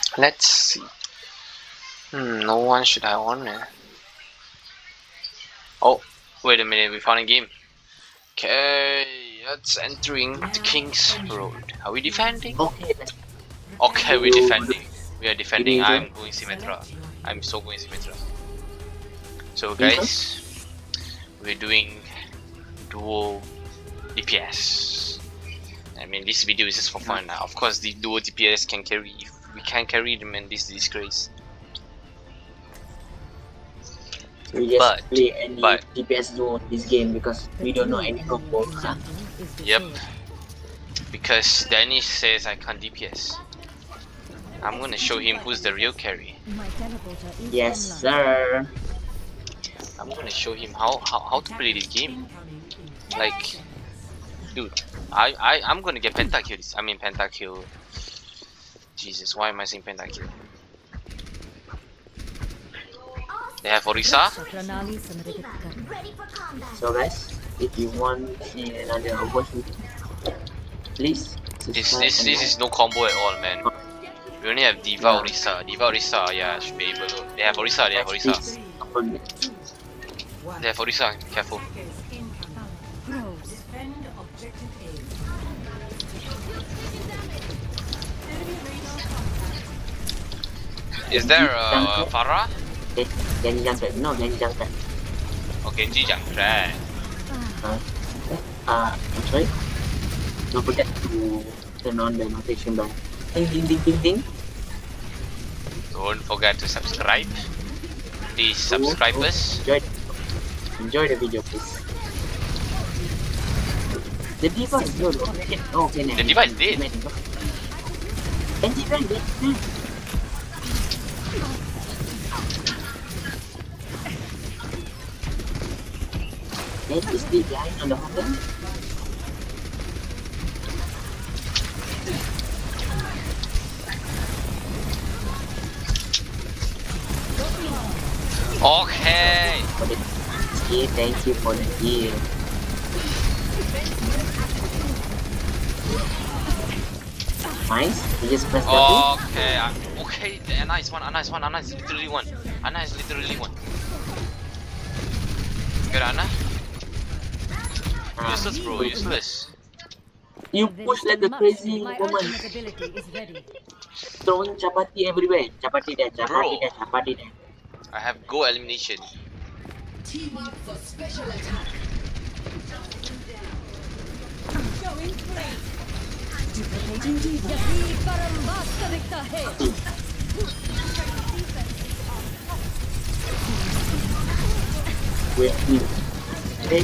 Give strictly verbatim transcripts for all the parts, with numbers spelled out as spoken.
Let's see. Hmm, no one should I want it. Oh, wait a minute, we found a game. Okay, let's entering the King's Road. Are we defending? Okay. Okay, we're defending. We are defending. You I'm going Symmetra. I'm so going Symmetra. So guys, we're doing duo D P S. I mean, this video is just for fun now. Of course, the duo D P S can carry. If we can't carry them, and this is disgrace. We just But- play any but- D P S duo in this game because we don't know any combos. Huh? Yep. Because Danny says I can't D P S. I'm gonna show him who's the real carry. Yes, sir. I'm gonna show him how how, how to play this game. Like, dude, I I I'm gonna get pentakill. This I mean pentakill. Jesus, why am I saying pentakill? They have Orisa. So guys, if you want to see another opportunity, please subscribe. This this and this like. is no combo at all, man. We only have Diva Orisa. Diva Orisa, yeah, should be able to. They have Orisa. They have Orisa. Please support me. They have Orisa. Careful. Is there a Farah? Okay, Genji jangkrik. No, Genji jangkrik. Oh, Genji Junkrat. Uh, uh, I'm sorry. Don't forget to turn on the notification bell. Ding ding ding ding ding. Don't forget to subscribe. Please subscribe Oh, oh, us. Enjoy, enjoy the video, please. The diva is good. Okay, oh, okay, The diva is dead. Genji ran dead. That is the guy on the hotel. Okay. For the skill, thank you for the heal. Nice. You just press the button. Okay. I'm, okay. The Ana is one. Ana is one. Ana is literally one. Ana is literally one. Good Ana. Ah, Useless, bro. Useless. You push like a crazy woman. Throwing chapati everywhere. Chapati there, chapati Bro. there, chapati there. I have go elimination. Team up for special attack. Duplicating diva. Wait, wait. Wait.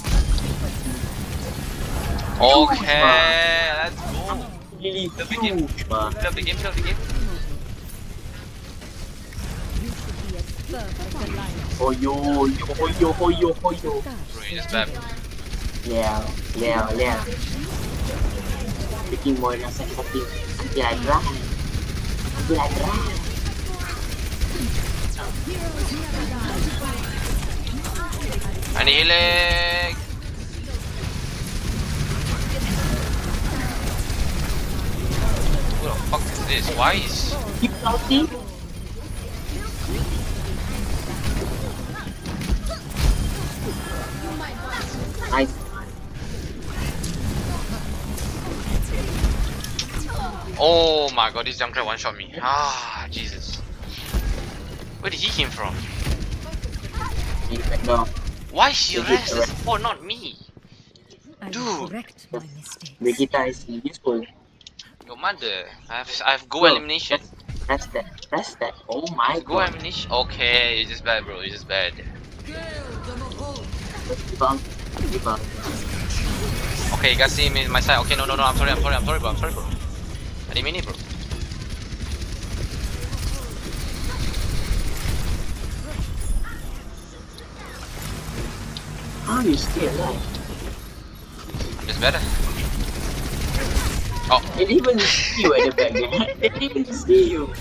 Okay. Let's go. Really The big game. huge, man. Fill up the game. Fill up the game. Oh yo, yo, oh yo, oh yo, oh yo. Bro, you just bad. Yeah, yeah, yeah. Speaking more than something. Until I dry. Until I dry. I need healing. Who the fuck is this? Why is Keep shouting. Nice. Oh my god, this Junkrat one shot me. Ah, Jesus. Where did he came from? He's back down. Why she Is it rest the correct? support, not me? I Dude. will correct my mistakes. Vegeta is useful. Your mother. I have I have go Bro, elimination. Press that. Press that. Oh my Go god. elimination. Okay, you're just bad, bro. You're just bad. Rebound. Rebound. Okay, you guys see me in my side. Okay, no, no, no. I'm sorry. I'm sorry. I'm sorry, bro. I'm sorry, bro. I didn't mean it, bro. How are you still alive? I'm just better. Oh, They didn't even see you at the back there. They didn't even see you.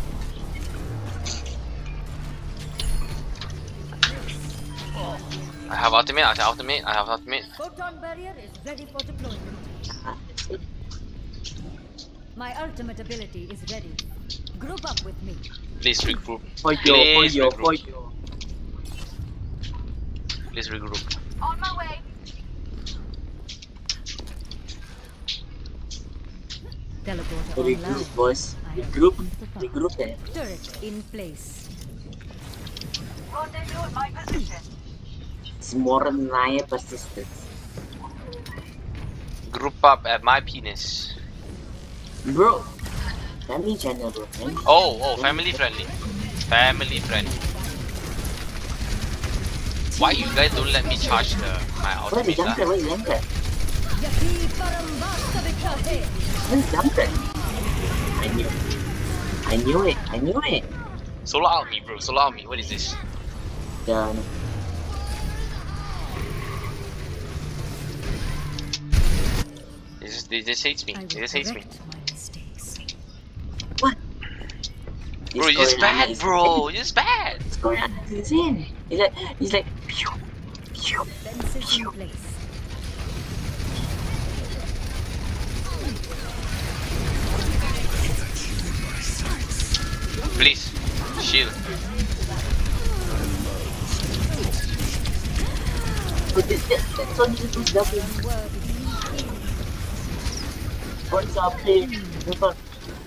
I have ultimate. I have ultimate. I have ultimate. Photon barrier is ready for deployment. Ah, that's it. My ultimate ability is ready. Group up with me. Please regroup. For yo, for Please yo, for regroup. yo. Please regroup. On my way. Teleporter Regroup, online. boys. Regroup, regroup there. Turret in place. It's more than nine persistence. Group up at my penis. Bro, family channel, bro. Man. Oh, oh, family friendly. Family friendly. Why you guys don't let me charge the my Where's the ultimate? jumper? ah? Where's the jumper? Yati Parambasthavikahe. Where's the jumper? I knew. I knew it. I knew it. Solo out me, bro. Solo out me. What is this? Yeah. They just, they just hates me. I They will just hates me. correct my mistakes. What? Bro, This you're just Korean bad, is- bro. You're just bad. This Korean is insane. He's like, he's like, pew, pew. Fences in place. Please, shield. But this, that, that's what you do, W. What's up, hey? What's up?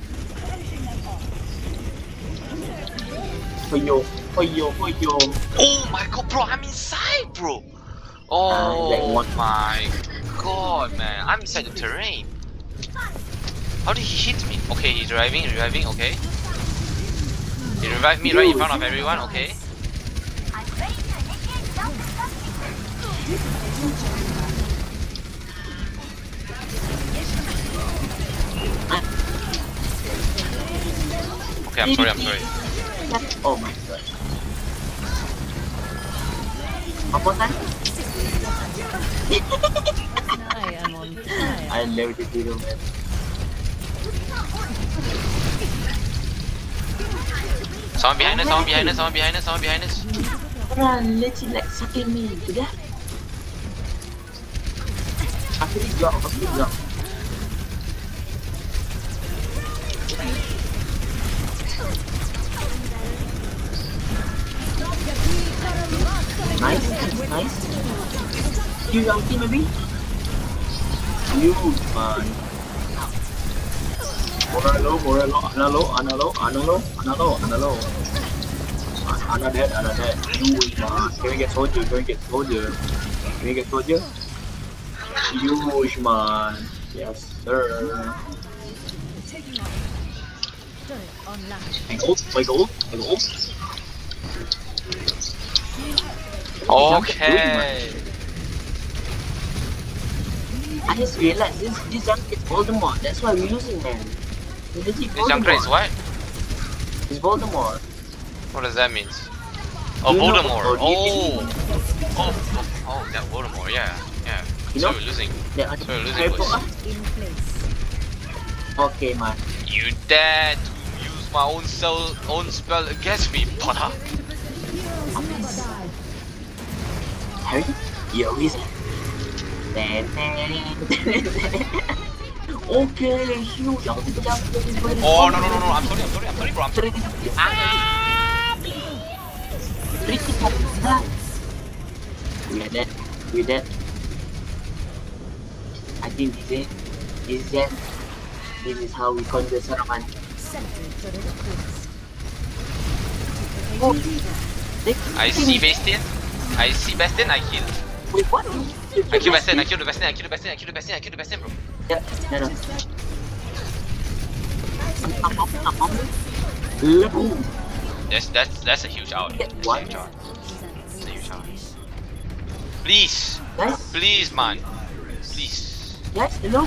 For yo, for yo, for yo. Oh my god, bro. I'm inside, bro. Ah, like Oh what? my god, man. I'm inside the terrain. How did he hit me? Okay, he's reviving, reviving, okay. He revived me right in front of everyone, okay. Okay, I'm sorry, I'm sorry. Oh my god. Apa kan? I am on fire. I love this hero, man. Someone behind us, someone behind us, someone behind us, someone behind us. Orang legit like sucking me, tu dah. Aku ni drop, aku ni drop. Nice, nice. You ulti maybe? You man. Morello, Morello, Analo, Analo, Analo, Analo, Analo. Anna dead, Anna dead. You man. Can we get soldier? Can we get soldier? Can we get soldier? Huge man. Yes, sir. Turret online. I go, I go, I go. Okay. I just realized this this jump is Voldemort. That's why we're losing, man. It's legit This jump is Voldemort. what? It's Voldemort. What does that mean? Oh, You know- Voldemort. oh, Oh. Oh, oh, oh, that Voldemort. Yeah, yeah. You So know- we're losing. Yeah, So we're losing, Harry boys. Potter. In place. Okay, man. You dare to use my own spell, own spell against me, Potter? Harry? Yo, he's. Okay, huge. Aku tiba jump. Oh no no no no! I'm sorry, I'm sorry, I'm sorry, bro. I'm sorry. Ah! We are dead. We are dead. I think this is this is it. This is how we conquer Saruman. Sentry turret placed. Oh. I see Bastion. I see Bastion. I kill. Wait, what? I kill Bastion. I kill the Bastion. I kill the Bastion. I kill the Bastion. I kill the Bastion, bro. Yeah, no, no. I'm up, I'm up. Level. That's that's that's a huge out. That's a What? huge out. That's a huge out. Please, Guys, please, man, please. guys, hello?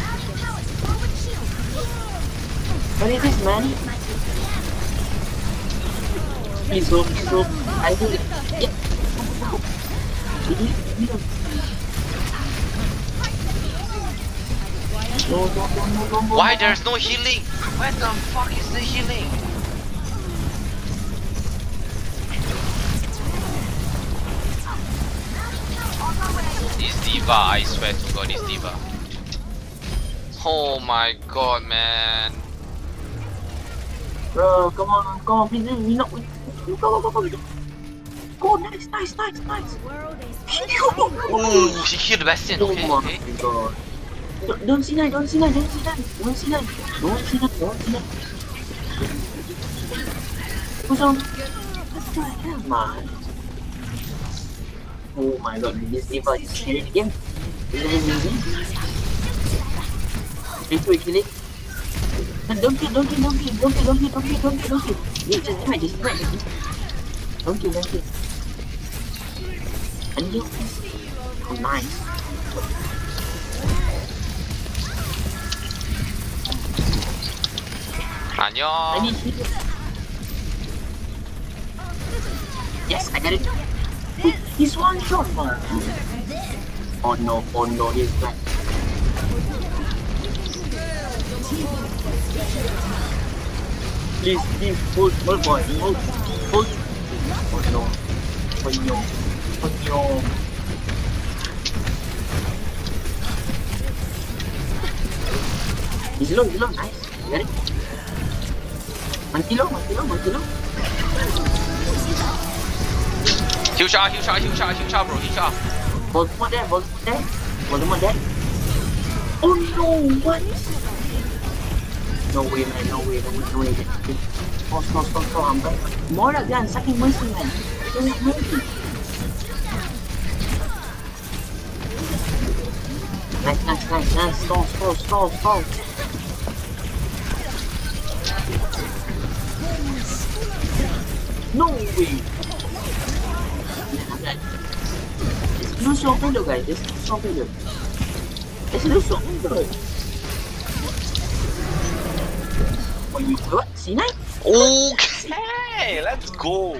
What is this, man? Please go, please go. I do it. Yeah. No, no, no, no, no, no. Why there's no healing? Where the fuck is the healing? It's Diva, I swear to God, it's Diva. Oh my god, man. Bro, come on, come on, please, we not, we, go, go, go, go, go. Oh, nice, nice, nice, nice. World is Ooh, she killed the Bastion. Oh Okay, my okay. god. Don't, don't see that, don't see that, don't see that, don't see that, don't see that, don't see that. What's on? Come on. Oh my god, this diva is killing the game. Is it amazing? Please wait, kill it. Don't kill, don't kill, don't kill, don't kill, don't kill, don't kill, don't kill, don't kill. Yeah, just divide, just divide, just divide. Don't kill, don't kill. And you, oh nice. I Annyeong. need heal. Yes, I got it. He's one shot, man. Oh no, oh no, he's back. Please, please, hold, hold, boy, hold, hold. Oh no, oh no, oh no. He's low, he's low, nice. Got it. Mati low, mati low, mati low. Heal shot, heal shot, heal shot, heal shot, bro, heal shot. Voldemort there, Voldemort there, Voldemort there. Oh no, what? No way, man, no way, no way, no way. Stop, stop, stop, stop, I'm back. Mora gan, saking mercy, man. Saking mercy. Nice, nice, nice, nice. Stall, stall, stall, stall. No way. Lose your window, guys. Just lose your window. Just lose your window. Oh, you what? C nine? Okay, let's go.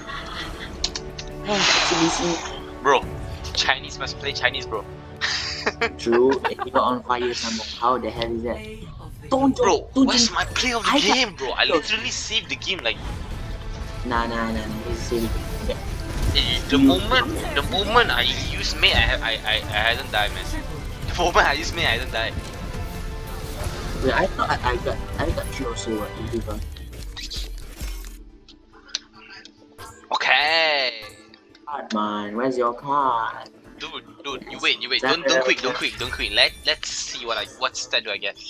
Bro, Chinese must play Chinese, bro. True, and you got on fire somehow. How the hell is that? Don't, Bro, don't, where's my play of the I game, bro? I Look. literally saved the game like Nah, nah, nah, nah. This is silly. Okay. eh, the moment the moment I use mate, I have I I I hadn't died, man. The moment I use mate, I hadn't died. Wait, I thought I, I got I got three also. What? You got? Okay. Card, man. Where's your card? Dude, dude, you wait, you wait. Don't don't quit, don't quit, don't quit. Let let's see what I what stat do I get.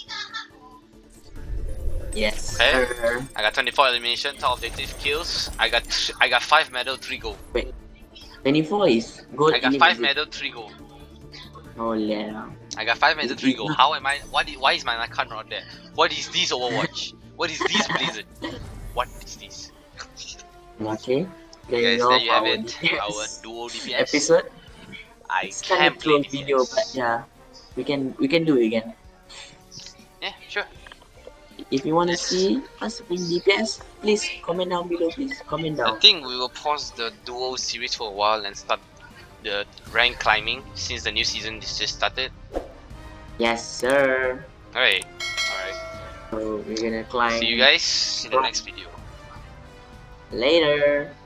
Yes, Okay. sir. I got twenty-four elimination, top objective kills. I got th I got five medal, three gold. Wait. twenty-four is gold. I got five medal, three gold. Oh yeah. I got five medal, three gold. How am I? What? Is, why is my icon not there? What is this Overwatch? What is this Blizzard? What is this? Okay. Guys, go there you have our it. D P S Our duo D P S. episode. I It's kind can't of play close D P S. video, but yeah, we can we can do it again. Yeah, sure. If you wanna see us in D P S, please comment down below. Please comment I down. think we will pause the duo series for a while and start the rank climbing since the new season is just started. Yes, sir. Alright, alright. So we're gonna climb See you guys in the next video. later.